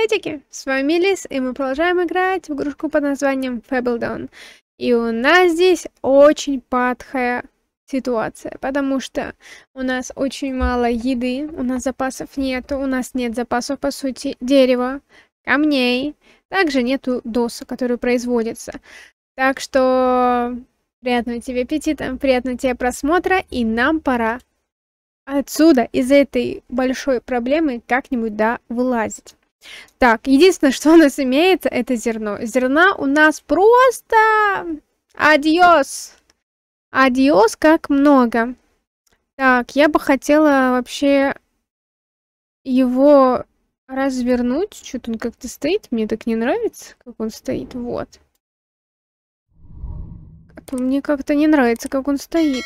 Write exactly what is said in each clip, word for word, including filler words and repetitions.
Приветики! С вами Лис, и мы продолжаем играть в игрушку под названием Fabledown. И у нас здесь очень падхая ситуация, потому что у нас очень мало еды, у нас запасов нету, у нас нет запасов, по сути, дерева, камней, также нету досок, которые производятся. Так что приятного тебе аппетита, приятного тебе просмотра, и нам пора отсюда, из этой большой проблемы, как-нибудь, да, вылазить. Так, единственное, что у нас имеется, это зерно. Зерна у нас просто... Адьос! Адьос, как много. Так, я бы хотела вообще его развернуть. Что-то он как-то стоит, мне так не нравится, как он стоит. Вот. Мне как-то не нравится, как он стоит.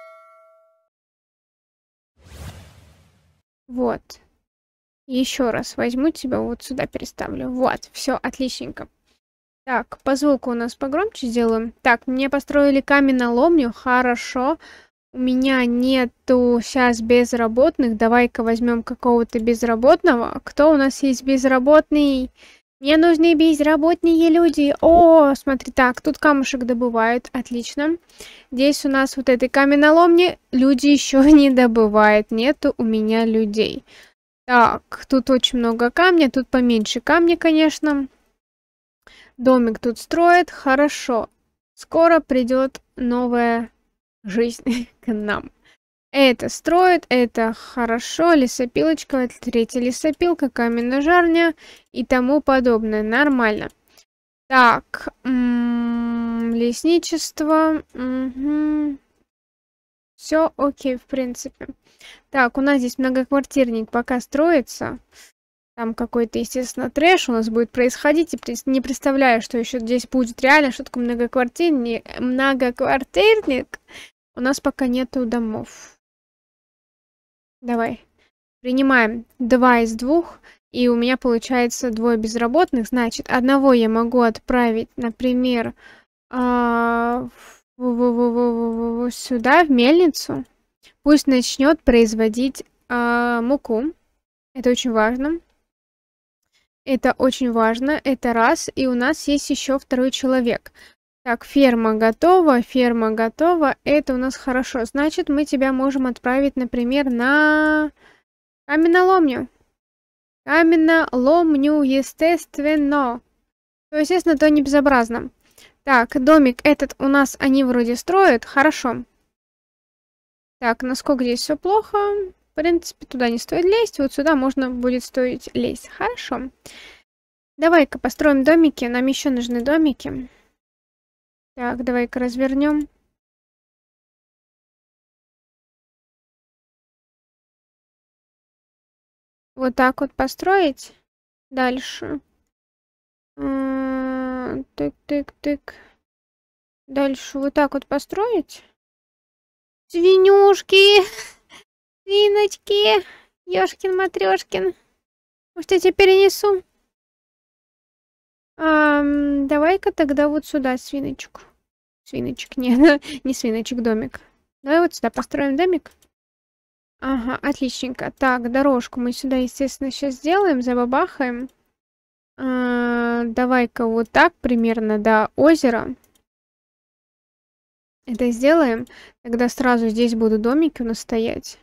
Вот. Еще раз возьму тебя, вот сюда переставлю. Вот, все, отличненько. Так, позволку у нас погромче сделаем. Так, мне построили каменоломню, хорошо. У меня нету сейчас безработных. Давай-ка возьмем какого-то безработного. Кто у нас есть безработный? Мне нужны безработные люди. О, смотри, так, тут камушек добывают, отлично. Здесь у нас вот этой каменоломни люди еще не добывают. Нету у меня людей. Так, тут очень много камня, тут поменьше камня, конечно. Домик тут строит, хорошо. Скоро придет новая жизнь к нам. Это строит, это хорошо, лесопилочка, это третья лесопилка, каменножарня и тому подобное. Нормально. Так, м-м, лесничество. Угу. Все окей, в принципе. Так, у нас здесь многоквартирник пока строится. Там какой-то, естественно, трэш у нас будет происходить. И не представляю, что еще здесь будет реально, что такое многоквартирник. Многоквартирник. У нас пока нету домов. Давай. Принимаем два из двух. И у меня получается двое безработных. Значит, одного я могу отправить, например, сюда, в мельницу. Пусть начнет производить муку. Это очень важно. Это очень важно, это раз. И у нас есть еще второй человек. Так, ферма готова, ферма готова. Это у нас хорошо. Значит, мы тебя можем отправить, например, на каменоломню. Каменоломню, естественно. То, естественно, то не безобразно. Так, домик этот у нас они вроде строят. Хорошо. Так, насколько здесь все плохо? В принципе, туда не стоит лезть. Вот сюда можно будет стоить лезть. Хорошо. Давай-ка построим домики. Нам еще нужны домики. Так, давай-ка развернем. Вот так вот построить. Дальше. Тык-тык-тык. Дальше вот так вот построить. Свинюшки! Свиночки! Ёшкин-матрёшкин. Может, я тебя перенесу? Ам, давай-ка тогда вот сюда свиночку. Свиночек, не, не свиночек, домик. Давай вот сюда построим домик. Ага, отличненько. Так, дорожку мы сюда, естественно, сейчас сделаем, забабахаем. А, давай-ка вот так примерно до озера. Это сделаем. Тогда сразу здесь будут домики у нас стоять.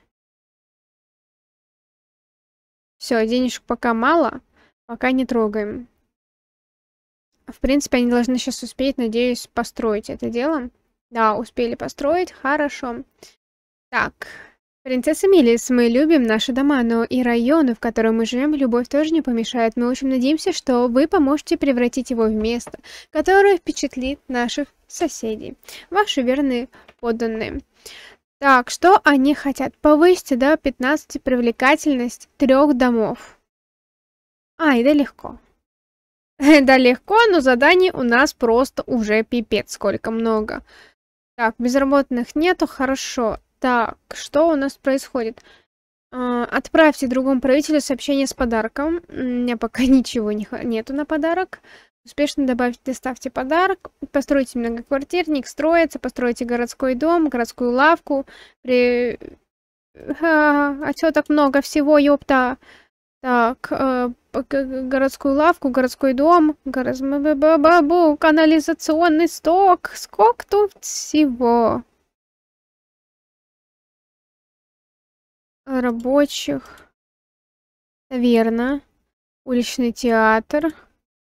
Все, денежек пока мало. Пока не трогаем. В принципе, они должны сейчас успеть, надеюсь, построить это дело. Да, успели построить. Хорошо. Так. Принцесса Милис, мы любим наши дома, но и районы, в котором мы живем, любовь тоже не помешает. Мы очень надеемся, что вы поможете превратить его в место, которое впечатлит наших соседей. Ваши верные подданные. Так, что они хотят? Повысить до пятнадцати привлекательность трех домов. Ай, да легко. Да легко, но заданий у нас просто уже пипец сколько много. Так, безработных нету, хорошо. Так, что у нас происходит? А, отправьте другому правителю сообщение с подарком. У меня пока ничего не, нету на подарок. Успешно добавьте, доставьте подарок. Постройте многоквартирник, строится. Постройте городской дом, городскую лавку. При... А, а чё так много всего, ёпта? Так, э, п- г- г- городскую лавку, городской дом, город... бу- канализационный сток. Сколько тут всего рабочих? Верно. Уличный театр.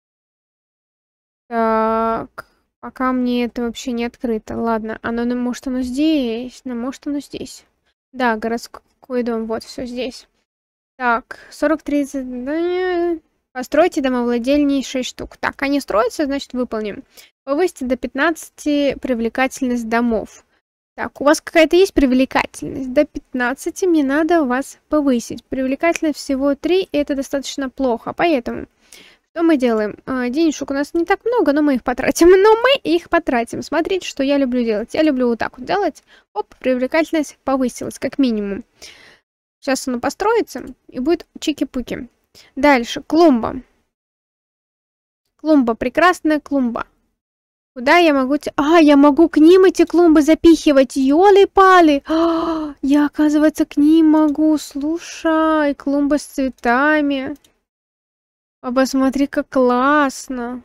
Так, пока мне это вообще не открыто. Ладно, оно, ну, может, оно здесь, ну, может, оно здесь. Да, городской дом, вот, все здесь. Так, сорок тридцать. Да, постройте домовладельней шесть штук. Так, они строятся, значит, выполним. Повысьте до пятнадцати привлекательность домов. Так, у вас какая-то есть привлекательность? До пятнадцати мне надо вас повысить. Привлекательность всего три, и это достаточно плохо. Поэтому, что мы делаем? А, денежек у нас не так много, но мы их потратим. Но мы их потратим. Смотрите, что я люблю делать. Я люблю вот так вот делать. Оп, привлекательность повысилась, как минимум. Сейчас оно построится, и будет чики-пуки. Дальше, клумба. Клумба, прекрасная клумба. Куда я могу... те- А, я могу к ним эти клумбы запихивать. Ёлы-палы. А, я, оказывается, к ним могу. Слушай, клумба с цветами. А посмотри, как классно.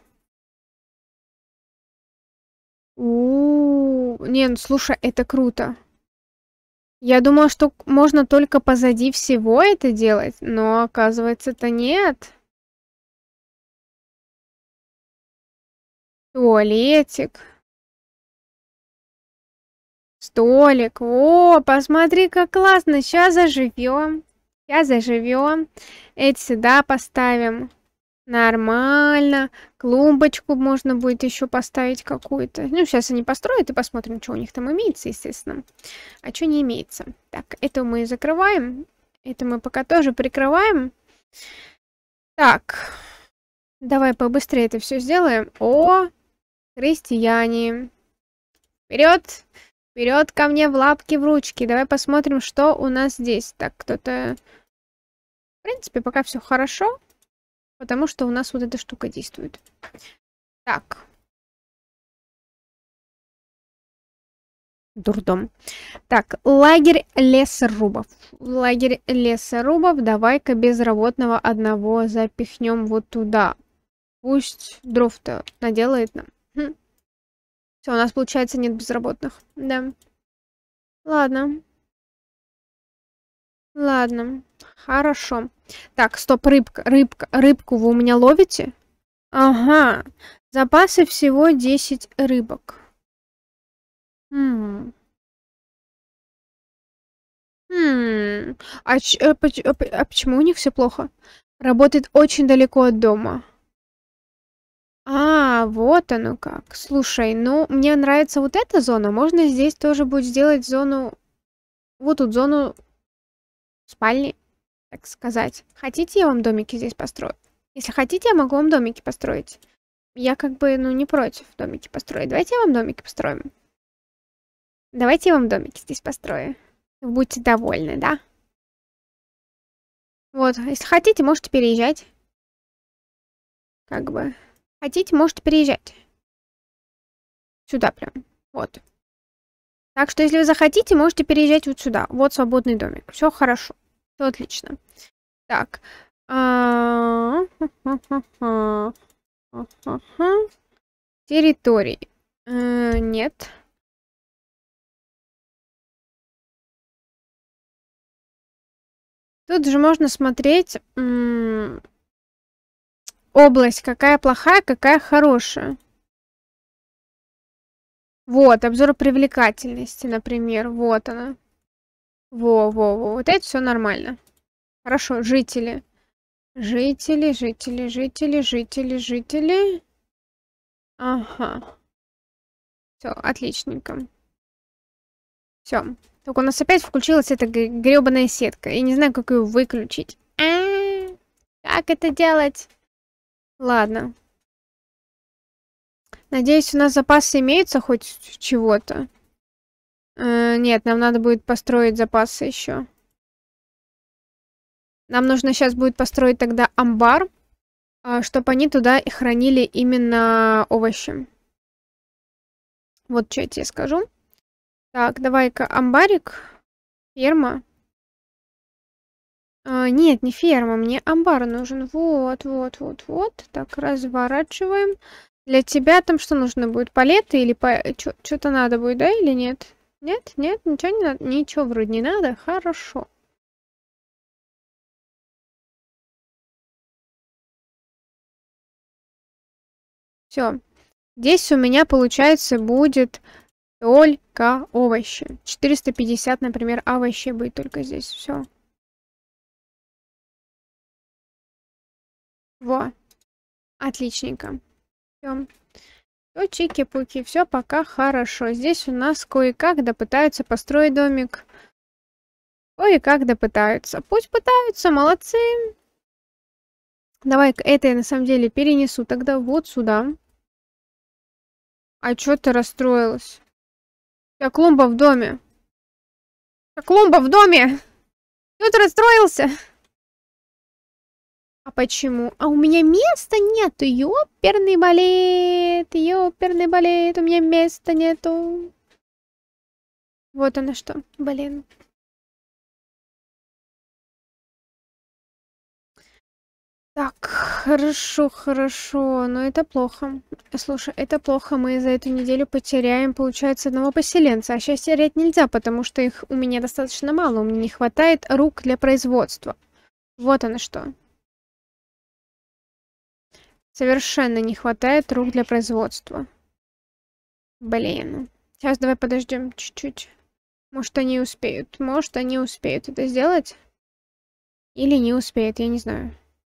У, -у, -у. Не, ну слушай, это круто. Я думала, что можно только позади всего это делать, но оказывается, это нет. Туалетик. Столик. О, посмотри, как классно. Сейчас заживем. Сейчас заживем. Эти сюда поставим. Нормально. Клумбочку можно будет еще поставить какую-то. Ну, сейчас они построят и посмотрим, что у них там имеется, естественно. А что не имеется. Так, это мы закрываем. Это мы пока тоже прикрываем. Так. Давай побыстрее это все сделаем. О, крестьяне. Вперед! Вперед ко мне в лапки, в ручки. Давай посмотрим, что у нас здесь. Так, кто-то... В принципе, пока все хорошо, потому что у нас вот эта штука действует. Так. Дурдом. Так, лагерь лесорубов. Лагерь лесорубов. Давай-ка безработного одного запихнем вот туда. Пусть дров-то наделает нам. Хм. Все, у нас, получается, нет безработных. Да. Ладно. Ладно. Хорошо. Так, стоп, рыбка, рыбка, рыбку вы у меня ловите? Ага. Запасы всего десять рыбок. Хм. Хм. А, ч- э, поч- э, п- а почему у них все плохо? Работает очень далеко от дома. А, вот оно как. Слушай, ну, мне нравится вот эта зона. Можно здесь тоже будет сделать зону... Вот тут зону спальни, так сказать. Хотите, я вам домики здесь построю? Если хотите, я могу вам домики построить. Я как бы, ну, не против домики построить. Давайте я вам домики построим. Давайте я вам домики здесь построю. Вы будете довольны, да? Вот, если хотите, можете переезжать. Как бы. Хотите, можете переезжать. Сюда прям. Вот. Так что, если вы захотите, можете переезжать вот сюда. Вот свободный домик. Все хорошо. Все отлично. Так. А, территории. Э, Нет. Тут же можно смотреть м, область, какая плохая, какая хорошая. Вот, обзор привлекательности, например. Вот она. Во-во-во. Вот это все нормально. Хорошо, жители. Жители, жители, жители, жители, жители. Ага. Все, отличненько. Все. Только у нас опять включилась эта гребаная сетка. Я не знаю, как ее выключить. А -а -а. Как это делать? Ладно. Надеюсь, у нас запасы имеются хоть чего-то. Э, нет, нам надо будет построить запасы еще. Нам нужно сейчас будет построить тогда амбар, чтобы они туда и хранили именно овощи. Вот что я тебе скажу. Так, давай-ка амбарик, ферма. А, нет, не ферма, мне амбар нужен. Вот, вот, вот, вот. Так, разворачиваем. Для тебя там что нужно будет? Палеты или по... что-то надо будет, да, или нет? Нет, нет, ничего не надо. Ничего вроде не надо. Хорошо. Все. Здесь у меня, получается, будет только овощи. четыреста пятьдесят, например, овощей будет только здесь. Все. Во. Отличненько. Все. Все, чики-пуки, все пока хорошо. Здесь у нас кое-как да пытаются построить домик. Кое-как да пытаются. Пусть пытаются, молодцы. Давай-ка это я на самом деле перенесу тогда вот сюда. А чё ты расстроилась? У тебя клумба в доме. У тебя клумба в доме! Чё ты расстроился? А почему? А у меня места нету. Ёперный балет. Ёперный балет. У меня места нету. Вот оно что. Блин. Так, хорошо, хорошо, но это плохо. Слушай, это плохо, мы за эту неделю потеряем, получается, одного поселенца. А сейчас терять нельзя, потому что их у меня достаточно мало, у меня не хватает рук для производства. Вот оно что. Совершенно не хватает рук для производства. Блин. Сейчас давай подождем чуть-чуть. Может, они успеют. Может, они успеют это сделать. Или не успеют, я не знаю.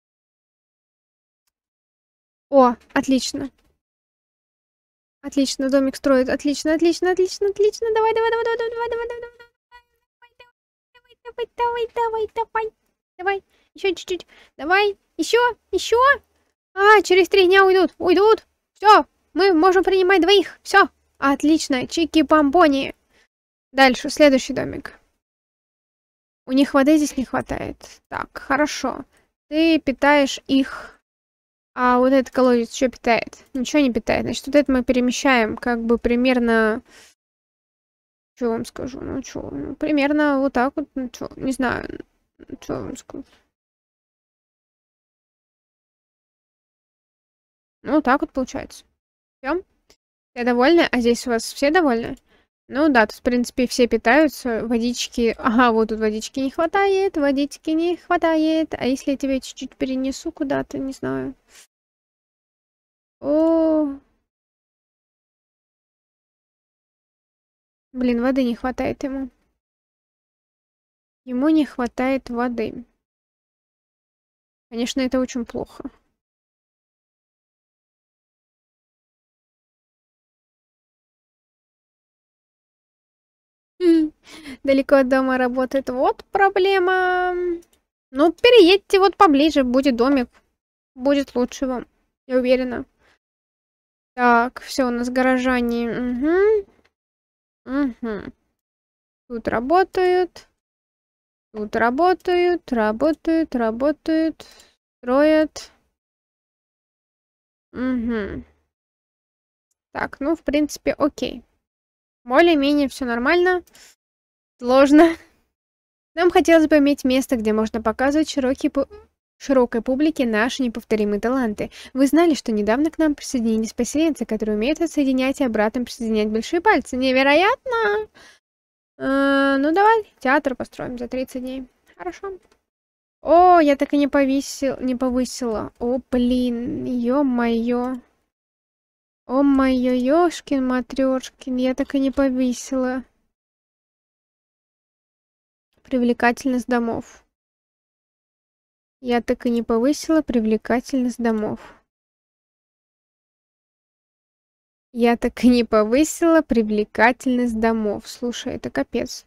О, отлично. Отлично, домик строит. Отлично, отлично, отлично, отлично. Давай, давай, давай, давай, давай, давай, давай, давай, давай, давай, давай, давай. Еще чуть-чуть. Давай, еще, еще. А, через три дня уйдут, уйдут. Все, мы можем принимать двоих. Все, отлично, чики-бомбони. Дальше, следующий домик. У них воды здесь не хватает. Так, хорошо. Ты питаешь их. А вот этот колодец что питает? Ничего не питает. Значит, вот это мы перемещаем как бы примерно... Что вам скажу? Ну, что? Ну, примерно вот так вот. Ну, что? Не знаю. Что вам скажу? Ну, вот так вот получается. Все? Все довольны? А здесь у вас все довольны? Ну да, тут, в принципе, все питаются. Водички... Ага, вот тут водички не хватает. Водички не хватает. А если я тебя чуть-чуть перенесу куда-то? Не знаю. О, блин, воды не хватает ему. Ему не хватает воды. Конечно, это очень плохо. Далеко от дома работает. Вот проблема. Ну, переедьте вот поближе, будет домик. Будет лучше вам. Я уверена. Так, все, у нас горожане. Угу. Угу. Тут работают. Тут работают, работают, работают. Строят. Угу. Так, ну, в принципе, окей. Более-менее все нормально. Сложно. Нам хотелось бы иметь место, где можно показывать широкий пу... широкой публике наши неповторимые таланты. Вы знали, что недавно к нам присоединились поселенцы, которые умеют отсоединять и обратно присоединять большие пальцы? Невероятно! Э, ну давай, театр построим за тридцать дней. Хорошо. О, я так и не повесил, не повысила. О, блин, ё-моё. О, моё, ёшкин матрёшкин, я так и не повесила. Привлекательность домов. Я так и не повысила привлекательность домов. Я так и не повысила привлекательность домов. Слушай, это капец.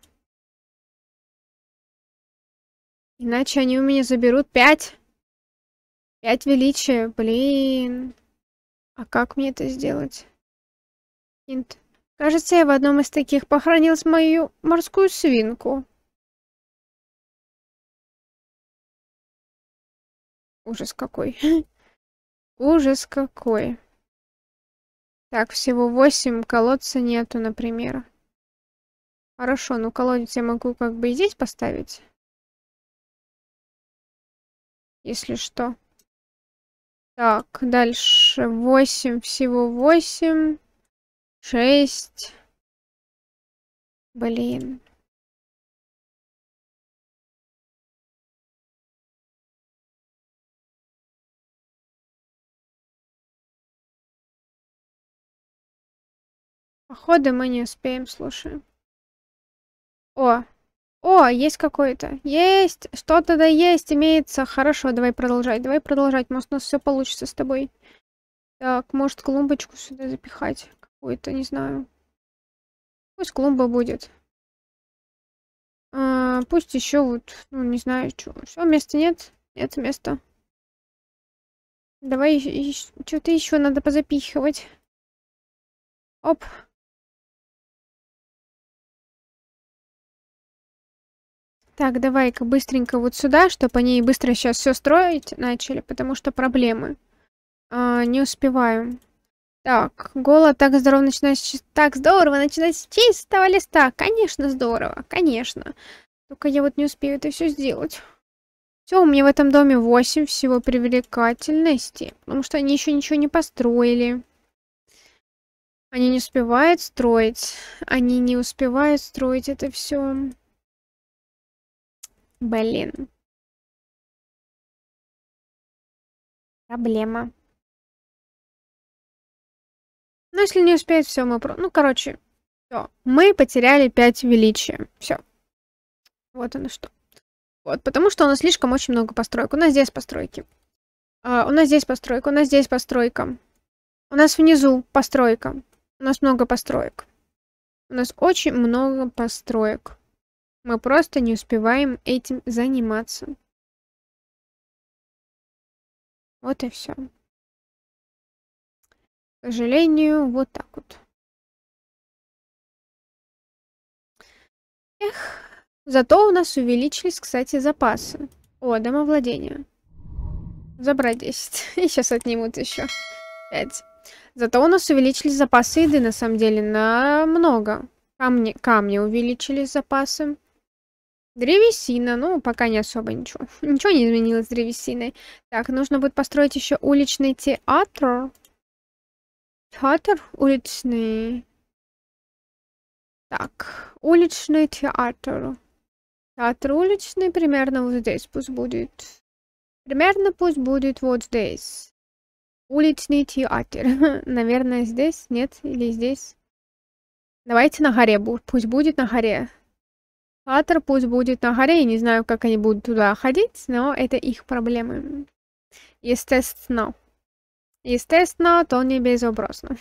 Иначе они у меня заберут пять. Пять величия. Блин. А как мне это сделать? Инт. Кажется, я в одном из таких похоронил мою морскую свинку. Ужас какой. Ужас какой. Так, всего восемь, колодца нету, например. Хорошо, ну колодец я могу как бы и здесь поставить. если что. Так, дальше восемь, всего восемь, шесть. Блин. Походу мы не успеем, слушай. О, о, есть какой-то. Есть, что-то да есть, имеется. Хорошо, давай продолжать, давай продолжать. Может, у нас все получится с тобой. Так, может, клумбочку сюда запихать. Какую-то, не знаю. Пусть клумба будет. А, пусть еще вот, ну, не знаю, что. Все, места нет? Нет места. Давай, что-то еще надо позапихивать. Оп. Так, давай-ка быстренько вот сюда, чтобы они быстро сейчас все строить начали, потому что проблемы. А, не успеваю. Так, голод так здорово начинать с... Так здорово начинать с чистого листа. Конечно, здорово, конечно. Только я вот не успею это все сделать. Все, у меня в этом доме восемь всего привлекательности, потому что они еще ничего не построили. Они не успевают строить. Они не успевают строить это все. Блин. Проблема. Ну, если не успеет, все, мы про... Ну, короче, все. Мы потеряли пять величия. Все. Вот оно что. Вот, потому что у нас слишком очень много построек. У нас здесь постройки. А, у нас здесь постройка, у нас здесь постройка. У нас внизу постройка. У нас много построек. У нас очень много построек. Мы просто не успеваем этим заниматься. Вот и все. К сожалению, вот так вот. Эх. Зато у нас увеличились, кстати, запасы. О, домовладение. Забрать десять. И сейчас отнимут еще пять. Зато у нас увеличились запасы еды, на самом деле, намного. Камни, камни увеличились запасы. Древесина, ну, пока не особо ничего. Ничего не изменилось с древесиной. Так, нужно будет построить еще уличный театр. Театр уличный. Так, уличный театр. Театр уличный примерно вот здесь пусть будет. Примерно пусть будет вот здесь. Уличный театр. Наверное, здесь? Нет? Или здесь? Давайте на горе. Пусть будет на горе. Театр пусть будет на горе. Я не знаю, как они будут туда ходить, но это их проблемы. Естественно. Естественно, то не безобразно.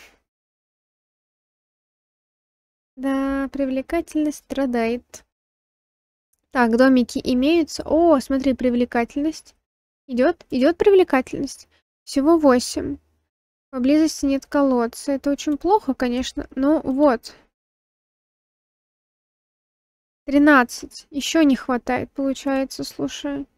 Да, привлекательность страдает. Так, домики имеются. О, смотри, привлекательность. Идет, идет привлекательность. Всего восемь. Поблизости нет колодца. Это очень плохо, конечно. Но вот. тринадцать. Еще не хватает, получается, слушай.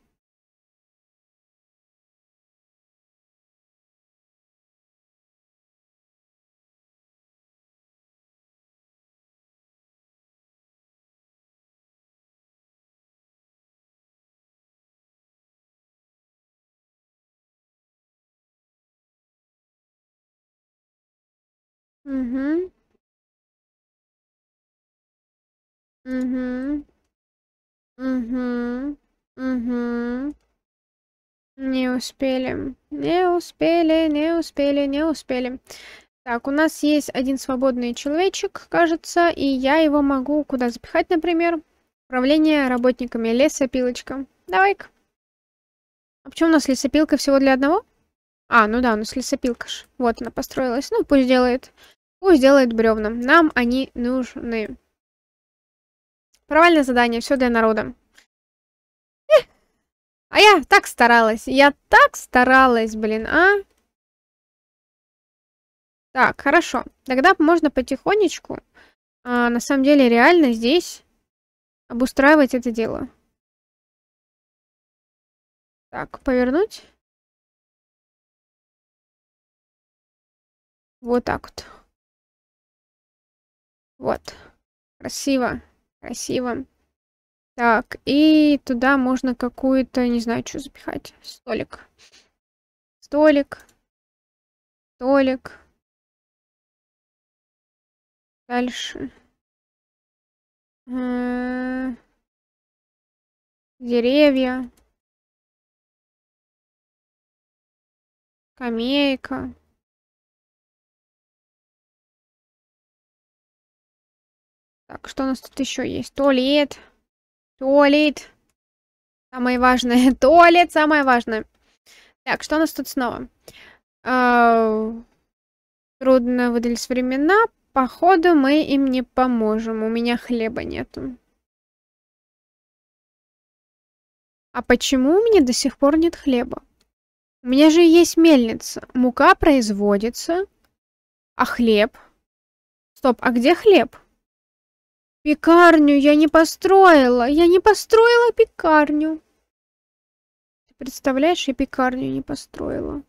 Угу. Угу. Угу. Угу. Не успели. Не успели, не успели, не успели. Так, у нас есть один свободный человечек, кажется, и я его могу куда запихать, например? Управление работниками. Лесопилочка. Давай-ка. А почему у нас лесопилка всего для одного? А, ну да, у нас лесопилка ж. Вот она построилась. Ну, пусть делает. Пусть делает бревна. Нам они нужны. Провальное задание. Все для народа. Эх, а я так старалась. Я так старалась, блин, а? Так, хорошо. Тогда можно потихонечку, а, на самом деле, реально здесь обустраивать это дело. Так, повернуть. Вот так вот. Вот. Красиво. Красиво. Так, и туда можно какую-то, не знаю, что запихать. Столик. Столик. Столик. Дальше. М, Деревья. Скамейка. Так, что у нас тут еще есть? Туалет. Туалет. Самое важное. Туалет самое важное. Так, что у нас тут снова? А, Трудно выдались времена. Походу, мы им не поможем. У меня хлеба нету. А почему у меня до сих пор нет хлеба? У меня же есть мельница. Мука производится. А хлеб? Стоп, а где хлеб? Пекарню я не построила. Я не построила пекарню. Ты представляешь, я пекарню не построила.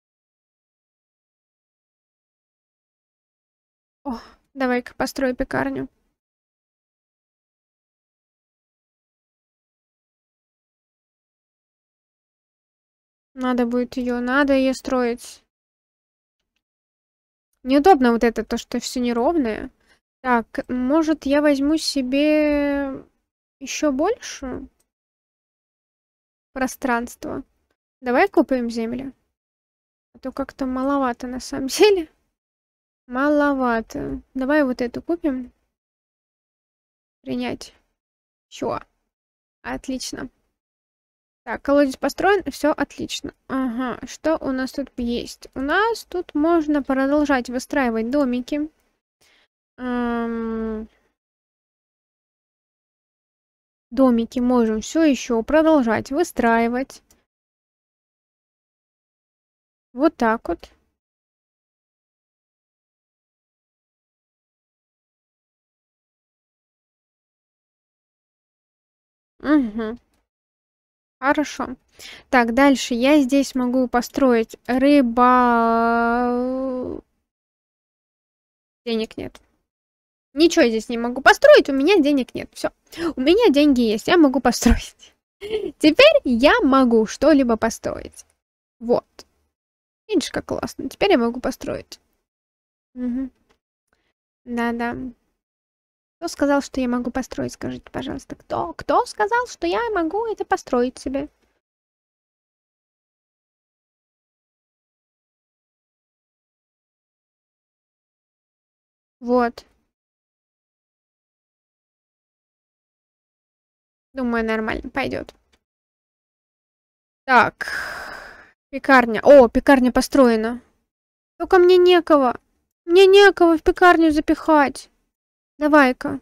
О, давай-ка построю пекарню. Надо будет ее, надо ее строить. Неудобно вот это, то, что все неровное. Так, может, я возьму себе еще больше пространства. Давай купим землю. А то как-то маловато на самом деле. Маловато. Давай вот эту купим. Принять. Все. Отлично. Так, колодец построен, все отлично. Ага, что у нас тут есть? У нас тут можно продолжать выстраивать домики. Эм... Домики можем все еще продолжать выстраивать. Вот так вот. Угу. Хорошо. Так, дальше я здесь могу построить рыба... Денег нет. Ничего я здесь не могу построить, у меня денег нет. Все. У меня деньги есть, я могу построить. Теперь я могу что-либо построить. Вот. Видишь, как классно. Теперь я могу построить. Угу. Да-да. Кто сказал, что я могу построить? Скажите, пожалуйста. Кто? Кто сказал, что я могу это построить себе? Вот. Думаю, нормально пойдет. Так. Пекарня. О, пекарня построена. Только мне некого. Мне некого в пекарню запихать. Давай-ка.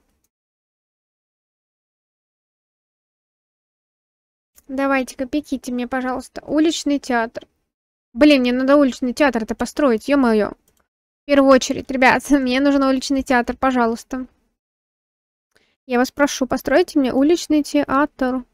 Давайте-ка, пеките мне, пожалуйста. Уличный театр. Блин, мне надо уличный театр-то построить, ё-моё. В первую очередь, ребят, мне нужен уличный театр, пожалуйста. Я вас прошу, постройте мне уличный театр.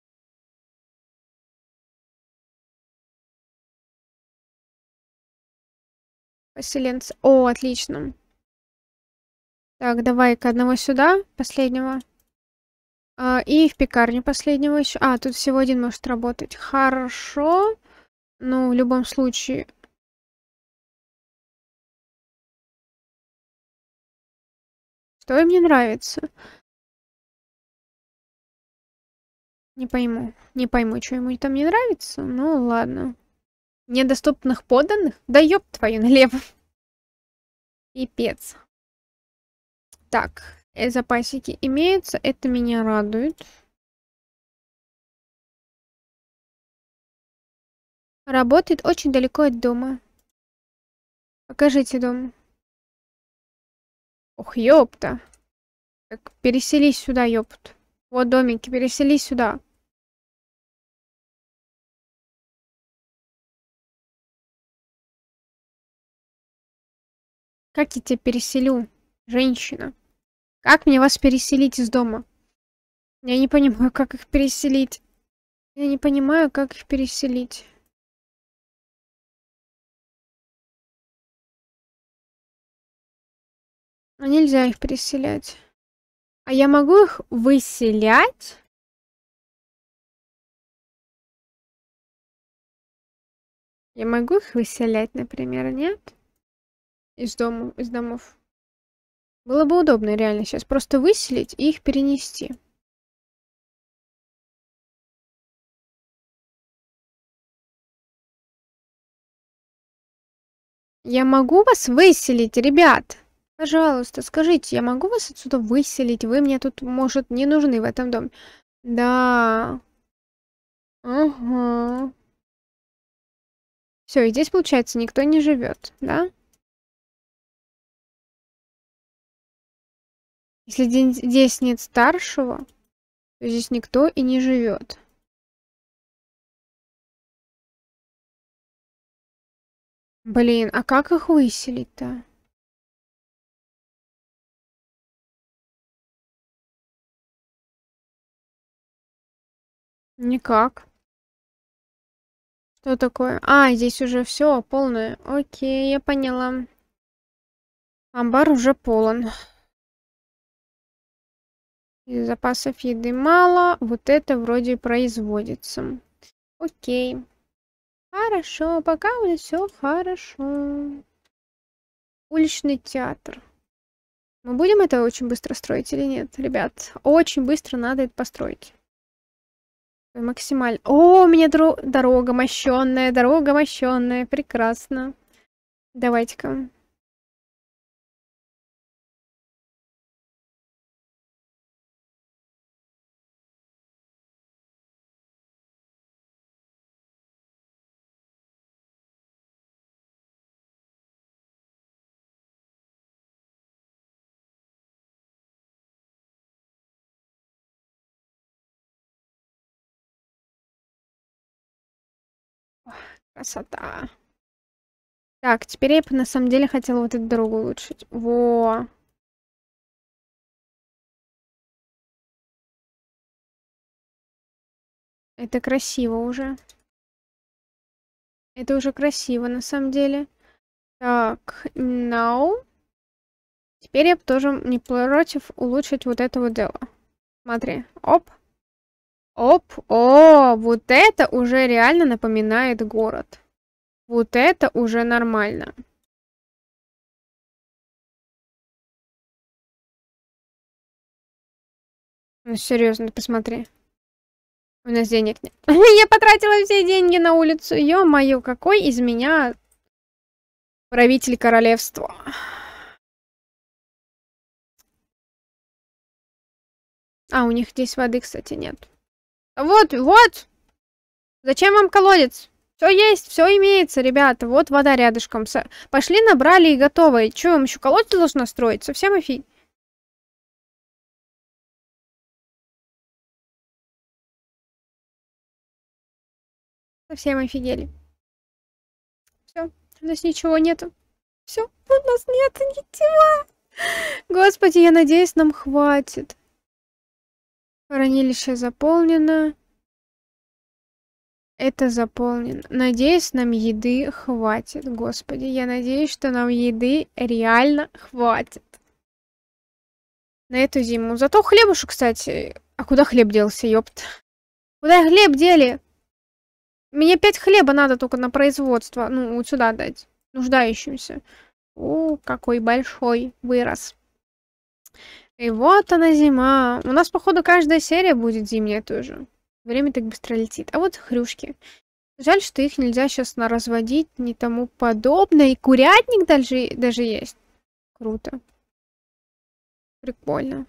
Поселенцы. О, отлично. Так, давай-ка одного сюда, последнего. А, и в пекарню последнего еще. А, тут всего один может работать. Хорошо. Ну, в любом случае. Что им не нравится? Не пойму. Не пойму, что ему там не нравится. Ну, ладно. Недоступных подданных? Да ёб твою налево. Пипец. Так, э, запасики имеются. Это меня радует. Работает очень далеко от дома. Покажите дом. Ох, ёпта. Так, переселись сюда, ёпт. Вот домики, переселись сюда. Как я тебя переселю, женщина? Как мне вас переселить из дома? Я не понимаю, как их переселить. Я не понимаю, как их переселить. А нельзя их переселять. А я могу их выселять? Я могу их выселять, например, нет? Из дома, из домов. Было бы удобно реально сейчас просто выселить и их перенести. Я могу вас выселить, ребят? Пожалуйста, скажите, я могу вас отсюда выселить? Вы мне тут, может, не нужны в этом доме. Да. Ага. Все, и здесь, получается, никто не живет, да? Если здесь нет старшего, то здесь никто и не живет. Блин, а как их выселить-то? Никак. Что такое? А, здесь уже все полное. Окей, я поняла. Амбар уже полон. Из запасов еды мало. Вот это вроде производится. Окей. Хорошо, пока уже все хорошо. Уличный театр. Мы будем это очень быстро строить или нет, ребят? Очень быстро надо это построить. Максимально. О, у меня дро... дорога мощенная, дорога мощенная. Прекрасно. Давайте-ка. Красота. Так, теперь я бы на самом деле хотела вот эту дорогу улучшить. Во. Это красиво уже. Это уже красиво на самом деле. Так, no. Теперь я бы тоже не против улучшить вот это вот дело. Смотри. Оп. Оп. О, вот это уже реально напоминает город. Вот это уже нормально. Ну, серьезно, посмотри. У нас денег нет. Я потратила все деньги на улицу. Ё-моё, какой из меня правитель королевства. А, у них здесь воды, кстати, нет. Вот, вот! Зачем вам колодец? Все есть, все имеется, ребята. Вот вода рядышком. Пошли, набрали и готово. И что, вам еще колодец должна строить? Совсем офиг. Совсем офигели. Все, у нас ничего нету. Все, у нас нет ничего. Господи, я надеюсь, нам хватит. Хранилище заполнено. Это заполнено. Надеюсь, нам еды хватит. Господи, я надеюсь, что нам еды реально хватит. На эту зиму. Зато хлебушек, кстати. А куда хлеб делся, ёпт? Куда хлеб дели? Мне пять хлеба надо только на производство. Ну, вот сюда дать. Нуждающимся. О, какой большой вырос. И вот она зима. У нас, походу, каждая серия будет зимняя тоже. Время так быстро летит. А вот хрюшки. Жаль, что их нельзя сейчас на разводить, ни тому подобное. И курятник даже, даже есть. Круто. Прикольно.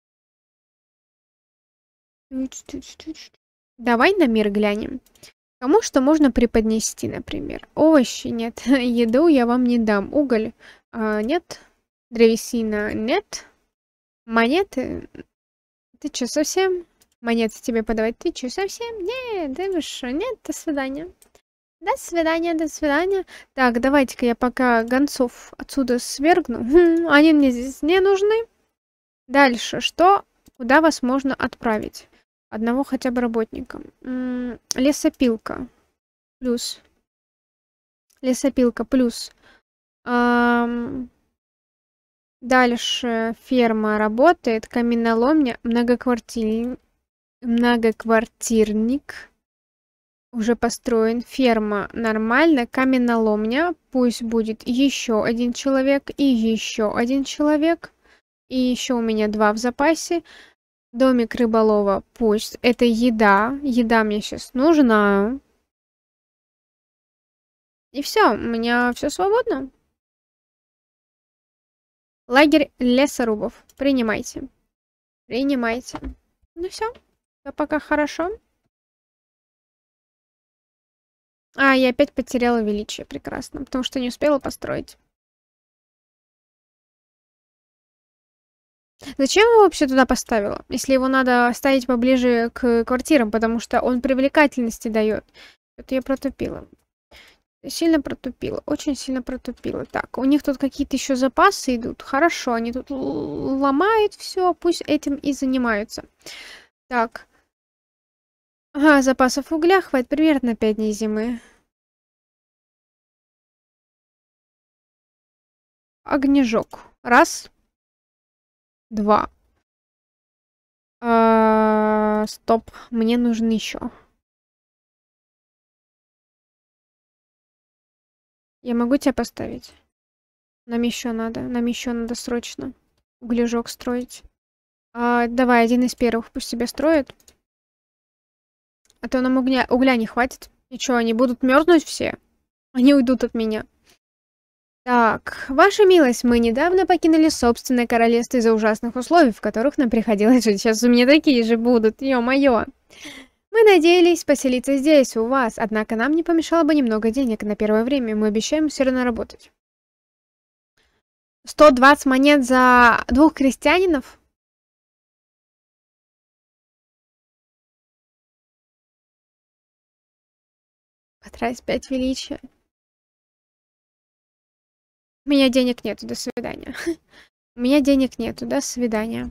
Давай на мир глянем. Кому что можно преподнести, например? Овощи нет. Еду я вам не дам. Уголь а, нет. Древесина нет. Монеты. Ты что, совсем? Монеты тебе подавать? Ты что, совсем? Нет, да вы что? Нет, до свидания. До свидания, до свидания. Так, давайте-ка я пока гонцов отсюда свергну. Хм, они мне здесь не нужны. Дальше, что? Куда вас можно отправить? Одного хотя бы работника. М-м, лесопилка. Плюс. Лесопилка плюс. Ам... Дальше ферма работает. Каменоломня. Многоквартир... Многоквартирник. уже построен. Ферма нормально. Каменоломня. Пусть будет еще один человек и еще один человек. И еще у меня два в запасе. Домик рыболова. Пусть. Это еда. Еда мне сейчас нужна. И все. У меня все свободно. Лагерь лесорубов. Принимайте. Принимайте. Ну все. Все пока хорошо. А, я опять потеряла величие. Прекрасно. Потому что не успела построить. Зачем его вообще туда поставила? Если его надо ставить поближе к квартирам, потому что он привлекательности дает. Это я протупила. Сильно протупила. Очень сильно протупила. Так, у них тут какие-то еще запасы идут. Хорошо, они тут ломают все. Пусть этим и занимаются. Так. Ага, запасов угля хватит примерно на пять дней зимы. Огнежок. Раз. Два. А, стоп. Мне нужен еще. Я могу тебя поставить? Нам еще надо. Нам еще надо срочно. Углежок строить. А, давай, один из первых пусть себе строит. А то нам угля, угля не хватит. И что, они будут мерзнуть все? Они уйдут от меня. Так, ваша милость, мы недавно покинули собственное королевство из-за ужасных условий, в которых нам приходилось жить. Сейчас у меня такие же будут, ё-моё. Мы надеялись поселиться здесь, у вас, однако нам не помешало бы немного денег на первое время. Мы обещаем усердно работать. сто двадцать монет за двух крестьянинов? Потратить пять величия. У меня денег нету, до свидания. У меня денег нету, до свидания.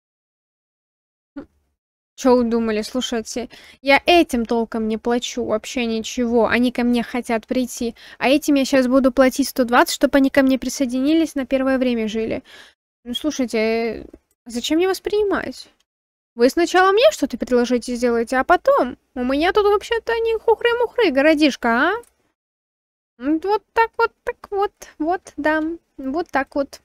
Что вы думали, слушайте, я этим толком не плачу, вообще ничего. Они ко мне хотят прийти. А этим я сейчас буду платить сто двадцать, чтобы они ко мне присоединились, на первое время жили. Ну, слушайте, зачем мне воспринимать? Вы сначала мне что-то предложите сделать, а потом... У меня тут вообще-то не хухры-мухры, городишко, а? Вот так вот, так вот, вот, да, вот так вот.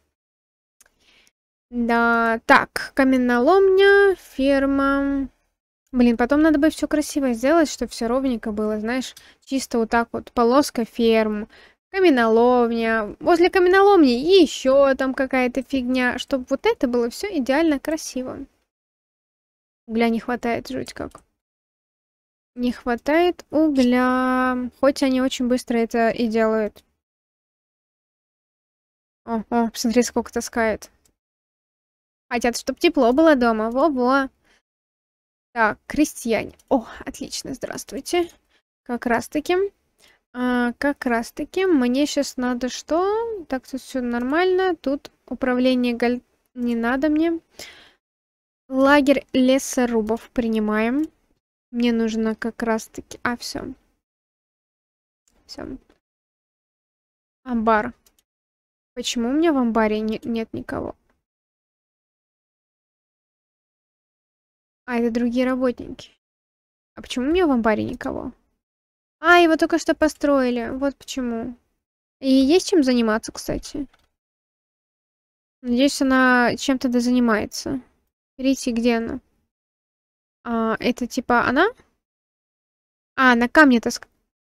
Да, так, каменоломня, ферма. Блин, потом надо бы все красиво сделать, чтобы все ровненько было, знаешь, чисто вот так вот, полоска ферм, каменоломня, возле каменоломни еще там какая-то фигня, чтобы вот это было все идеально красиво. Угля не хватает, жуть как. Не хватает угля. Хоть они очень быстро это и делают. О, о, посмотри, сколько таскает. Хотят, чтобы тепло было дома. Во-во. Так, крестьяне. О, отлично, здравствуйте. Как раз-таки. А, как раз-таки. Мне сейчас надо что? Так, тут все нормально. Тут управление галь... Не надо мне. Лагерь лесорубов принимаем. Мне нужно как раз-таки... А, все. Все. Амбар. Почему у меня в амбаре не... нет никого? А, это другие работники. А почему у меня в амбаре никого? А, его только что построили. Вот почему. И есть чем заниматься, кстати. Надеюсь, она чем-то да занимается. Перейти, где она? А, это типа она? А, на камне таскает.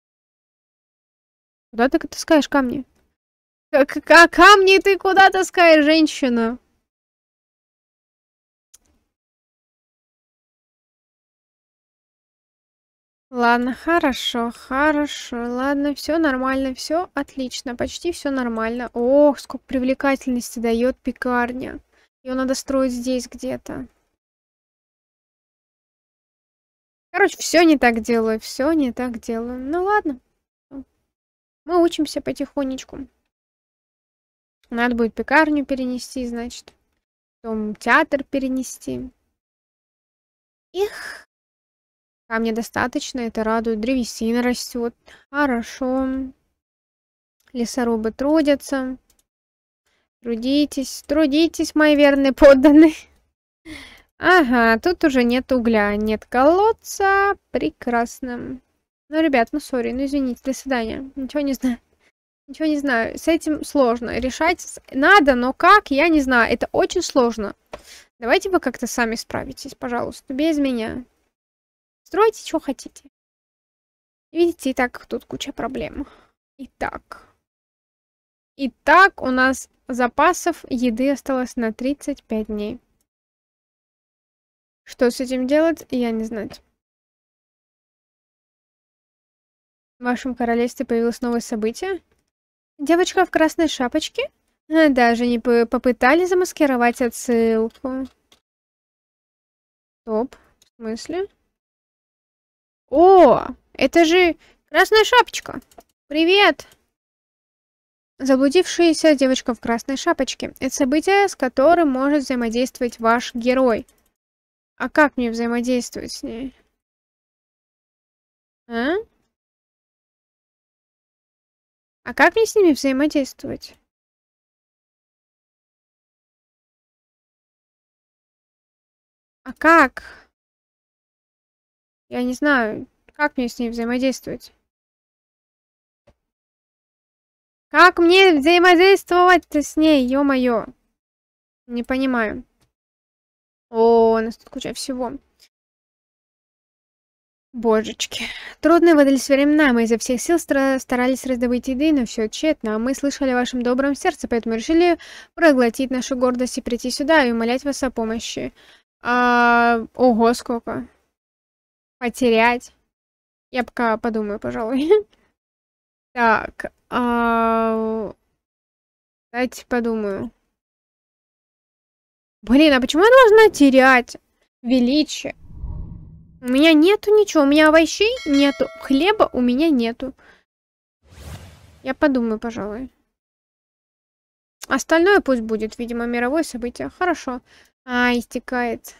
Куда ты таскаешь камни? Как камни ты куда таскаешь, женщина? Ладно, хорошо, хорошо. Ладно, все нормально, все отлично, почти все нормально. Ох, сколько привлекательности дает пекарня. Ее надо строить здесь где-то. Короче, все не так делаю, все не так делаю. Ну ладно. Мы учимся потихонечку. Надо будет пекарню перенести, значит. Потом театр перенести. Их. Камня достаточно, это радует. Древесина растет. Хорошо. Лесорубы трудятся. Трудитесь, трудитесь, мои верные подданные. Ага, тут уже нет угля, нет колодца. Прекрасно. Ну, ребят, ну, сори, ну, извините, до свидания. Ничего не знаю. Ничего не знаю. С этим сложно. Решать надо, но как, я не знаю. Это очень сложно. Давайте вы как-то сами справитесь, пожалуйста, без меня. Стройте, что хотите. Видите, и так тут куча проблем. Итак. Итак, у нас запасов еды осталось на тридцать пять дней. Что с этим делать, я не знаю. В вашем королевстве появилось новое событие? Девочка в красной шапочке? Даже не попытались замаскировать отсылку. Стоп. В смысле? О, это же красная шапочка. Привет. Заблудившаяся девочка в красной шапочке. Это событие, с которым может взаимодействовать ваш герой. А как мне взаимодействовать с ней? А? А как мне с ними взаимодействовать? А как? Я не знаю, как мне с ней взаимодействовать. Как мне взаимодействовать-то с ней, ё-моё? Не понимаю. О, у нас тут куча всего. Божечки. Трудные выдались времена, мы изо всех сил старались раздобыть еды, но все тщетно. Мы слышали о вашем добром сердце, поэтому решили проглотить нашу гордость и прийти сюда и умолять вас о помощи. А... Ого, сколько. Потерять. Я пока подумаю, пожалуй. Так. А... Давайте подумаю. Блин, а почему я должна терять величие? У меня нету ничего, у меня овощей нету, хлеба у меня нету. Я подумаю, пожалуй. Остальное пусть будет, видимо, мировое событие. Хорошо. А, истекает.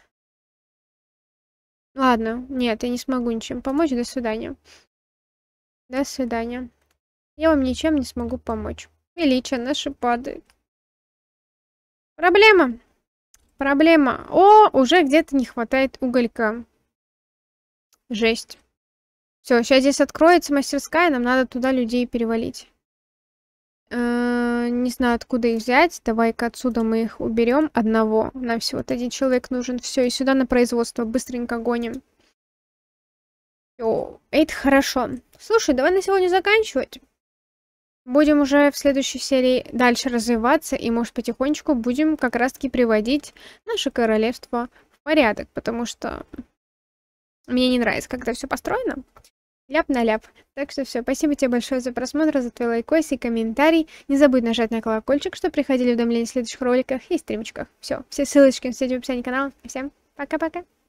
Ладно, нет, я не смогу ничем помочь. До свидания. До свидания. Я вам ничем не смогу помочь. Величие наше падает. Проблема. Проблема. О, уже где-то не хватает уголька. Жесть. Все, сейчас здесь откроется мастерская, нам надо туда людей перевалить. Э-э, не знаю, откуда их взять. Давай-ка отсюда мы их уберем. Одного. Нам всего-то один человек нужен. Все, и сюда на производство быстренько гоним. О, это хорошо. Слушай, давай на сегодня заканчивать. Будем уже в следующей серии дальше развиваться, и, может, потихонечку будем как раз-таки приводить наше королевство в порядок, потому что мне не нравится, когда все построено. Ляп на ляп. Так что все, спасибо тебе большое за просмотр, за твой лайкос и комментарий. Не забудь нажать на колокольчик, чтобы приходили уведомления в следующих роликах и стримчиках. Все, все ссылочки на в описании канала. Всем пока-пока.